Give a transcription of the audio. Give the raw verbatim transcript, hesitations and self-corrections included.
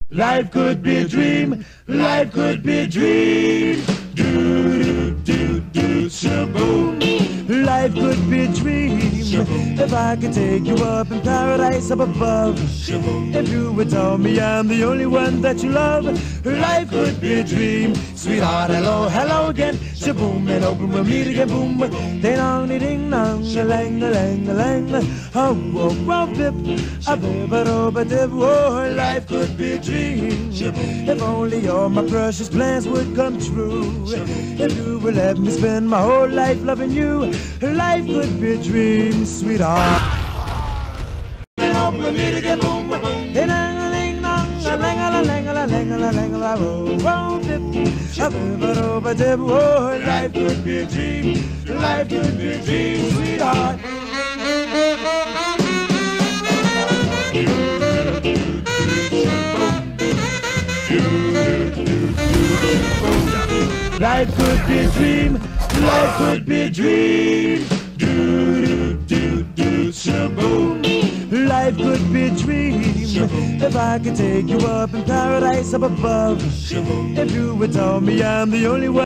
Life could be a dream, life could be a dream. Do, do, do, do, shaboom. Life could be a dream. Shaboom. If I could take you up in paradise up above. Shaboom. If you would tell me I'm the only one that you love. Life could be a dream. Sweetheart, hello, hello again. Shaboom, and open we'll meet again. Boom, ding dong, ding dong, a lang, a lang, a lang. Oh, oh, oh, bip, a bip, a do, a dip. Oh, life could be a dream. If only all my precious plans would come true. If you would let me spend my whole life loving you. Life could be a dream, sweetheart. And hope we'll meet again, boom, ding dong, ding dong, a lang, a lang, a lang, a lang, a lang. Oh, oh, bip, a bip, a do, a dip. Oh, life could be a dream. Life could be a dream, sweetheart. Life could be a dream, life could be a dream. Do, do, do, do, shaboom. Life could be a dream. Shaboom. If I could take you up in paradise up above. Shaboom. If you would tell me I'm the only one.